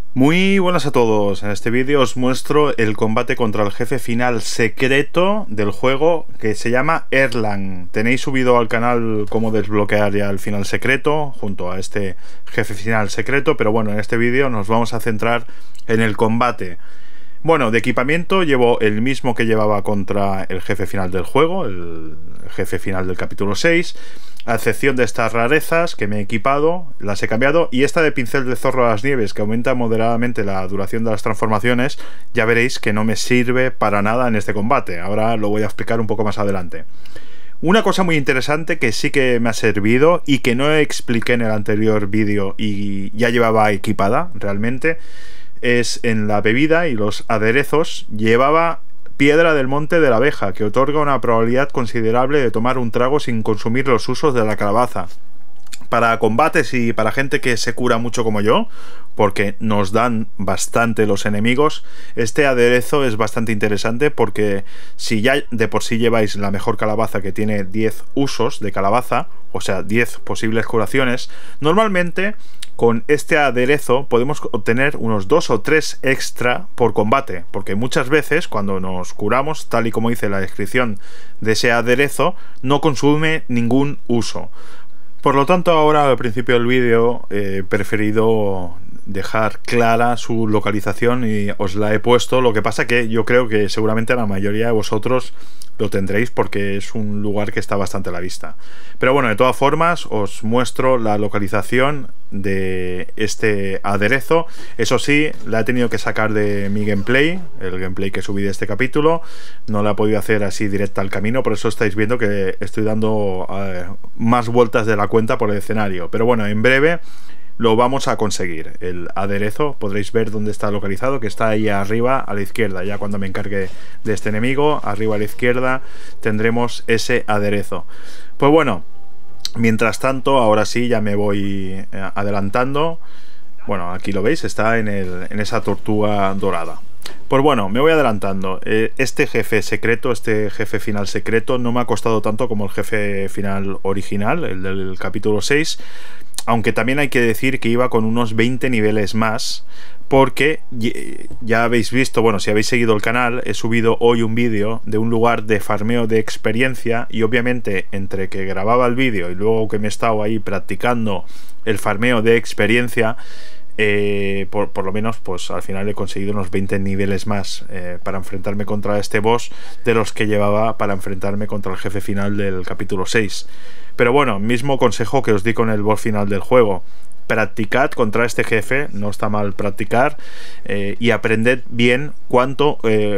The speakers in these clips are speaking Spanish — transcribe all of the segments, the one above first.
Muy buenas a todos, en este vídeo os muestro el combate contra el jefe final secreto del juego que se llama Erlang. Tenéis subido al canal cómo desbloquear ya el final secreto junto a este jefe final secreto, pero bueno, en este vídeo nos vamos a centrar en el combate. Bueno, de equipamiento llevo el mismo que llevaba contra el jefe final del juego, el jefe final del capítulo 6, a excepción de estas rarezas que me he equipado, las he cambiado, y esta de pincel de zorro a las nieves, que aumenta moderadamente la duración de las transformaciones, ya veréis que no me sirve para nada en este combate. Ahora lo voy a explicar un poco más adelante. Una cosa muy interesante que sí que me ha servido y que no expliqué en el anterior vídeo y ya llevaba equipada realmente, es en la bebida y los aderezos llevaba piedra del monte de la abeja, que otorga una probabilidad considerable de tomar un trago sin consumir los usos de la calabaza. Para combates y para gente que se cura mucho como yo, porque nos dan bastante los enemigos, este aderezo es bastante interesante porque si ya de por sí lleváis la mejor calabaza, que tiene 10 usos de calabaza, o sea 10 posibles curaciones, normalmente con este aderezo podemos obtener unos 2 o 3 extra por combate, porque muchas veces cuando nos curamos, tal y como dice la descripción de ese aderezo, no consume ningún uso. Por lo tanto, ahora al principio del vídeo he preferido dejar clara su localización y os la he puesto. Lo que pasa que yo creo que seguramente la mayoría de vosotros lo tendréis porque es un lugar que está bastante a la vista. Pero bueno, de todas formas os muestro la localización de este aderezo. Eso sí, la he tenido que sacar de mi gameplay, el gameplay que subí de este capítulo. No la he podido hacer así directa al camino, por eso estáis viendo que estoy dando más vueltas de la cuenta por el escenario. Pero bueno, en breve lo vamos a conseguir. El aderezo, podréis ver dónde está localizado, que está ahí arriba a la izquierda. Ya cuando me encargue de este enemigo, arriba a la izquierda tendremos ese aderezo. Pues bueno, mientras tanto, ahora sí ya me voy adelantando. Bueno, aquí lo veis, está en esa tortuga dorada. Pues bueno, me voy adelantando. Este jefe secreto, este jefe final secreto, no me ha costado tanto como el jefe final original, el del capítulo 6. Aunque también hay que decir que iba con unos 20 niveles más, porque ya habéis visto, bueno, si habéis seguido el canal, he subido hoy un vídeo de un lugar de farmeo de experiencia, y obviamente entre que grababa el vídeo y luego que me he estado ahí practicando el farmeo de experiencia, por lo menos pues al final he conseguido unos 20 niveles más para enfrentarme contra este boss de los que llevaba para enfrentarme contra el jefe final del capítulo 6. Pero bueno, mismo consejo que os di con el boss final del juego: practicad contra este jefe, no está mal practicar, y aprended bien cuándo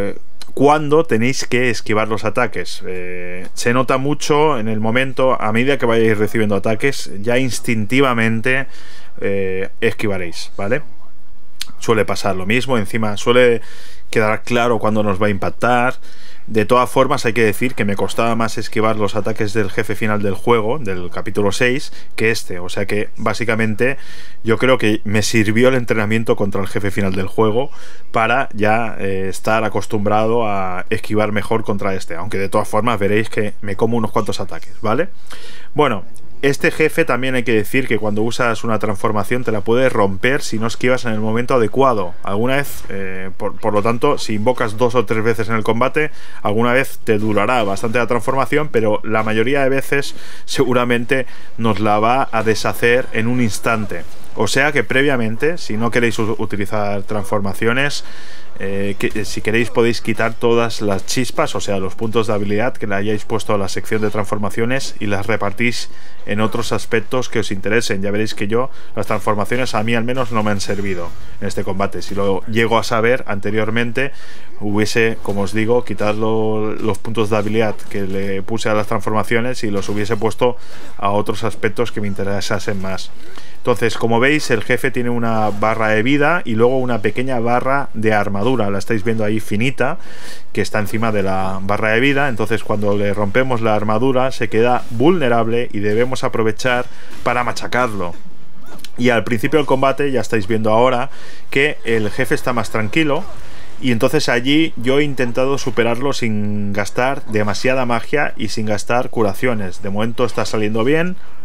tenéis que esquivar los ataques. Se nota mucho en el momento, a medida que vayáis recibiendo ataques, ya instintivamente esquivaréis, ¿vale? Suele pasar lo mismo, encima suele quedar claro cuándo nos va a impactar. De todas formas, hay que decir que me costaba más esquivar los ataques del jefe final del juego, del capítulo 6, que este. O sea que básicamente yo creo que me sirvió el entrenamiento contra el jefe final del juego para ya estar acostumbrado a esquivar mejor contra este. Aunque de todas formas veréis que me como unos cuantos ataques, ¿vale? Bueno, este jefe también hay que decir que cuando usas una transformación te la puedes romper si no esquivas en el momento adecuado. Alguna vez, por lo tanto, si invocas 2 o 3 veces en el combate, alguna vez te durará bastante la transformación, pero la mayoría de veces seguramente nos la va a deshacer en un instante. O sea que previamente, si no queréis utilizar transformaciones, si queréis podéis quitar todas las chispas, o sea los puntos de habilidad que le hayáis puesto a la sección de transformaciones, y las repartís en otros aspectos que os interesen. Ya veréis que las transformaciones a mí al menos no me han servido en este combate. Si lo llego a saber anteriormente, hubiese, como os digo, quitado los puntos de habilidad que le puse a las transformaciones y los hubiese puesto a otros aspectos que me interesasen más. Entonces, como veis, el jefe tiene una barra de vida y luego una pequeña barra de armadura. La estáis viendo ahí finita, que está encima de la barra de vida. Entonces, cuando le rompemos la armadura, se queda vulnerable y debemos aprovechar para machacarlo. Y al principio del combate, ya estáis viendo ahora, que el jefe está más tranquilo. Y entonces allí yo he intentado superarlo sin gastar demasiada magia y sin gastar curaciones. De momento está saliendo bien.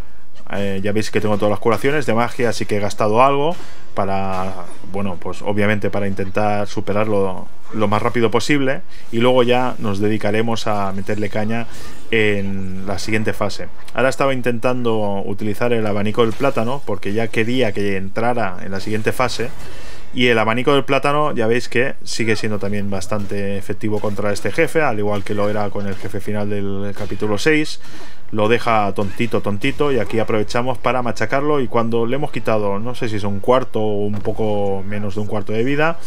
Ya veis que tengo todas las curaciones de magia, así que he gastado algo para, bueno, pues obviamente para intentar superarlo lo más rápido posible, y luego ya nos dedicaremos a meterle caña en la siguiente fase. Ahora estaba intentando utilizar el abanico del plátano porque ya quería que entrara en la siguiente fase, y el abanico del plátano ya veis que sigue siendo también bastante efectivo contra este jefe, al igual que lo era con el jefe final del capítulo 6. Lo deja tontito, y aquí aprovechamos para machacarlo, y cuando le hemos quitado, no sé si es un cuarto o un poco menos de un cuarto de vida,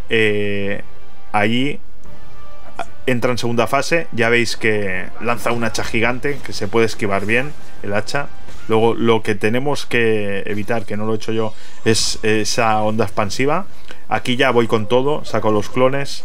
allí entra en segunda fase. Ya veis que lanza un hacha gigante que se puede esquivar bien el hacha. Luego lo que tenemos que evitar, que no lo he hecho yo, es esa onda expansiva. Aquí ya voy con todo, saco los clones.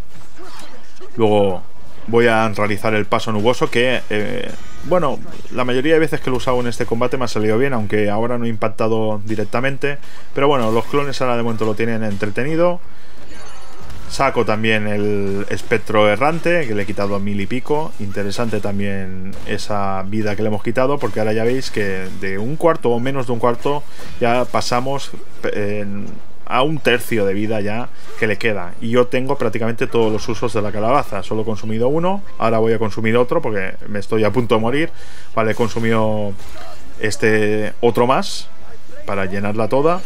Luego voy a realizar el paso nuboso, que bueno, la mayoría de veces que lo he usado en este combate me ha salido bien, aunque ahora no he impactado directamente. Pero bueno, los clones ahora de momento lo tienen entretenido. Saco también el espectro errante, que le he quitado a 1000 y pico. Interesante también esa vida que le hemos quitado, porque ahora ya veis que de un cuarto o menos de un cuarto ya pasamos a un tercio de vida ya que le queda. Y yo tengo prácticamente todos los usos de la calabaza. Solo he consumido uno, ahora voy a consumir otro porque me estoy a punto de morir. Vale, he consumido este otro más para llenarla toda.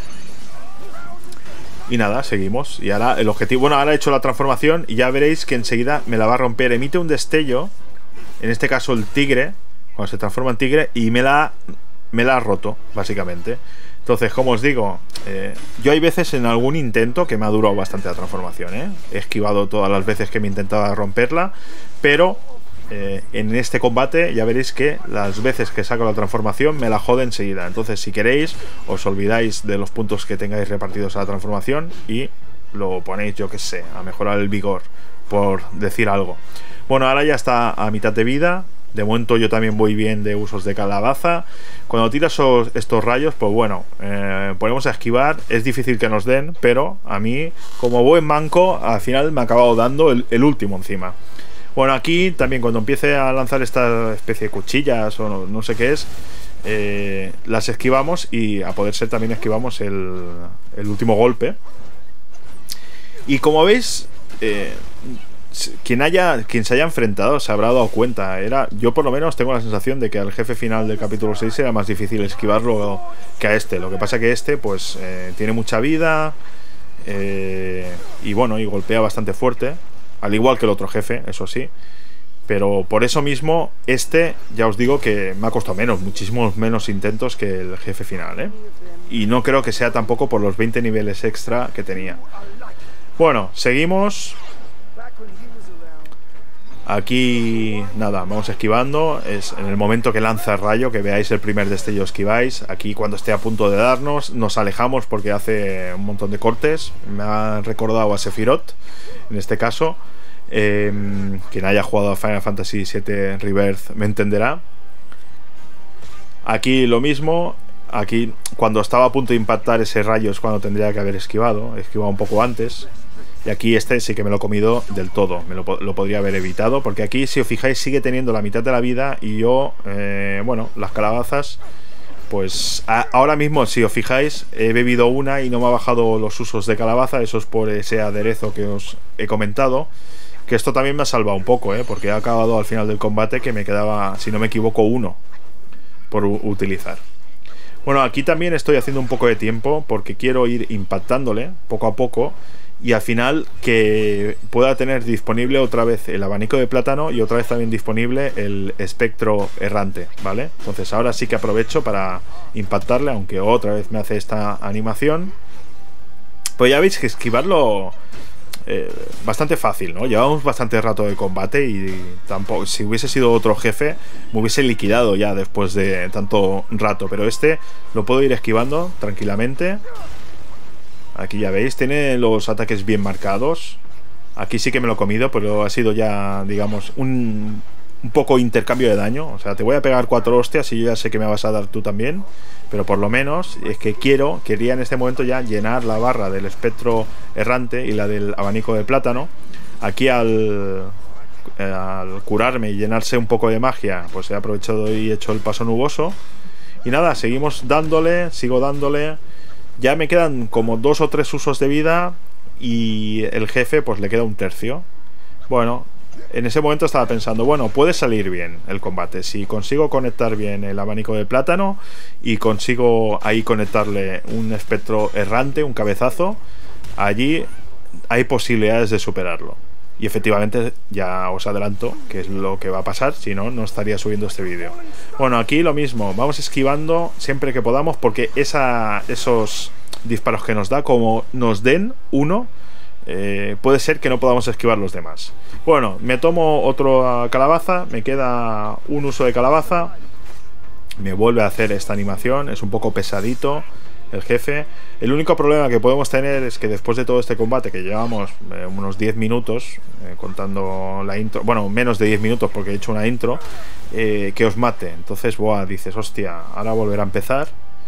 Y nada, seguimos. Y ahora el objetivo... Bueno, ahora he hecho la transformación y ya veréis que enseguida me la va a romper. Emite un destello, en este caso el tigre, cuando se transforma en tigre, y me la ha roto, básicamente. Entonces, como os digo, yo hay veces en algún intento que me ha durado bastante la transformación, ¿eh? He esquivado todas las veces que me intentaba romperla, pero en este combate ya veréis que las veces que saco la transformación me la jode enseguida. Entonces, si queréis, os olvidáis de los puntos que tengáis repartidos a la transformación y lo ponéis, yo que sé, a mejorar el vigor, por decir algo. Bueno, ahora ya está a mitad de vida. De momento yo también voy bien de usos de calabaza. Cuando tiras estos rayos, pues bueno, ponemos a esquivar. Es difícil que nos den, pero a mí, como buen manco, al final me ha acabado dando el último encima. Bueno, aquí también cuando empiece a lanzar esta especie de cuchillas o no sé qué es, las esquivamos, y a poder ser también esquivamos el último golpe. Y como veis, quien se haya enfrentado se habrá dado cuenta. Yo por lo menos tengo la sensación de que al jefe final del capítulo 6 era más difícil esquivarlo que a este. Lo que pasa que este pues tiene mucha vida, y bueno, y golpea bastante fuerte, al igual que el otro jefe, eso sí. Pero por eso mismo este, ya os digo que me ha costado menos, muchísimos menos intentos que el jefe final, ¿eh? Y no creo que sea tampoco por los 20 niveles extra que tenía. Bueno, seguimos. Aquí, nada, vamos esquivando. Es en el momento que lanza el rayo, que veáis el primer destello, esquiváis. Aquí cuando esté a punto de darnos, nos alejamos porque hace un montón de cortes. Me ha recordado a Sephiroth, en este caso. Quien haya jugado a Final Fantasy VII Rebirth me entenderá. Aquí lo mismo. Aquí cuando estaba a punto de impactar ese rayo es cuando tendría que haber esquivado. He esquivado un poco antes. Y aquí este sí que me lo he comido del todo. Lo podría haber evitado, porque aquí, si os fijáis, sigue teniendo la mitad de la vida. Y yo, bueno, las calabazas, pues ahora mismo, si os fijáis, he bebido una y no me ha bajado los usos de calabaza. Eso es por ese aderezo que os he comentado. Que esto también me ha salvado un poco, porque he acabado al final del combate que me quedaba, si no me equivoco, uno por utilizar. Bueno, aquí también estoy haciendo un poco de tiempo porque quiero ir impactándole poco a poco, y al final que pueda tener disponible otra vez el abanico de plátano y otra vez también disponible el espectro errante, ¿vale? Entonces ahora sí que aprovecho para impactarle, aunque otra vez me hace esta animación. Pues ya veis que esquivarlo bastante fácil, ¿no? Llevamos bastante rato de combate y tampoco, si hubiese sido otro jefe me hubiese liquidado ya después de tanto rato, pero este lo puedo ir esquivando tranquilamente. Aquí ya veis, tiene los ataques bien marcados. Aquí sí que me lo he comido, pero ha sido ya, digamos, un poco intercambio de daño. O sea, te voy a pegar 4 hostias y yo ya sé que me vas a dar tú también. Pero por lo menos es que quería en este momento ya llenar la barra del espectro errante y la del abanico de plátano. Aquí al curarme y llenarse un poco de magia, pues he aprovechado y he hecho el paso nuboso. Y nada, seguimos dándole, sigo dándole. Ya me quedan como 2 o 3 usos de vida y el jefe pues le queda un tercio. Bueno, en ese momento estaba pensando, bueno, puede salir bien el combate. Si consigo conectar bien el abanico de plátano y consigo ahí conectarle un espectro errante, un cabezazo, allí hay posibilidades de superarlo. Y efectivamente ya os adelanto que es lo que va a pasar, si no, no estaría subiendo este vídeo. Bueno, aquí lo mismo, vamos esquivando siempre que podamos porque esos disparos que nos da, como nos den uno, puede ser que no podamos esquivar los demás. Bueno, me tomo otra calabaza, me queda un uso de calabaza, me vuelve a hacer esta animación, es un poco pesadito el jefe. El único problema que podemos tener es que después de todo este combate, que llevamos unos 10 minutos, contando la intro, bueno, menos de 10 minutos porque he hecho una intro, que os mate. Entonces, buah, dices, hostia, ahora volver a empezar.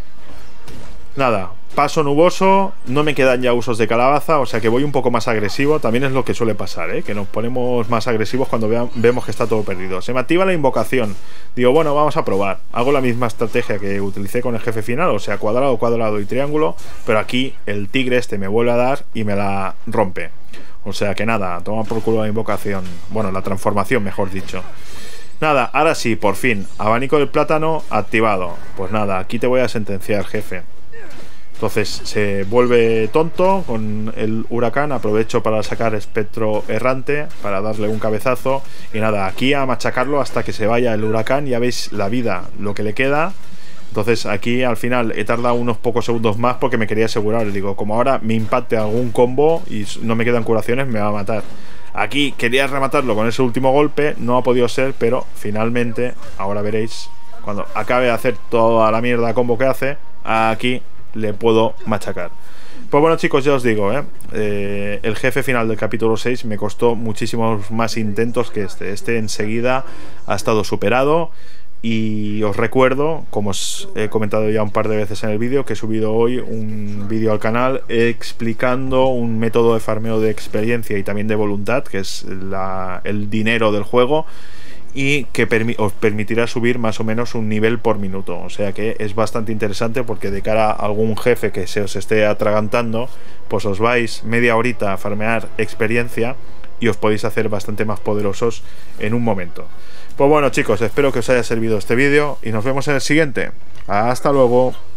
Nada, paso nuboso, no me quedan ya usos de calabaza, o sea que voy un poco más agresivo. También es lo que suele pasar, que nos ponemos más agresivos cuando vemos que está todo perdido. Se me activa la invocación, digo, bueno, vamos a probar. Hago la misma estrategia que utilicé con el jefe final, o sea, cuadrado, cuadrado y triángulo, pero aquí el tigre este me vuelve a dar y me la rompe. O sea que nada, toma por culo la invocación, bueno, la transformación mejor dicho. Nada, ahora sí, por fin, abanico del plátano activado. Pues nada, aquí te voy a sentenciar, jefe. Entonces se vuelve tonto con el huracán. Aprovecho para sacar espectro errante, para darle un cabezazo. Y nada, aquí a machacarlo hasta que se vaya el huracán. Ya veis la vida, lo que le queda. Entonces aquí al final he tardado unos pocos segundos más porque me quería asegurar. Digo, como ahora me impacte algún combo y no me quedan curaciones, me va a matar. Aquí quería rematarlo con ese último golpe, no ha podido ser, pero finalmente, ahora veréis, cuando acabe de hacer toda la mierda combo que hace, aquí le puedo machacar. Pues bueno, chicos, ya os digo, el jefe final del capítulo 6 me costó muchísimos más intentos que este enseguida ha estado superado. Y os recuerdo, como os he comentado ya un par de veces en el vídeo, que he subido hoy un vídeo al canal explicando un método de farmeo de experiencia y también de voluntad, que es el dinero del juego, y que os permitirá subir más o menos un nivel por minuto. O sea que es bastante interesante porque de cara a algún jefe que se os esté atragantando, pues os vais media horita a farmear experiencia y os podéis hacer bastante más poderosos en un momento. Pues bueno, chicos, espero que os haya servido este vídeo y nos vemos en el siguiente. Hasta luego.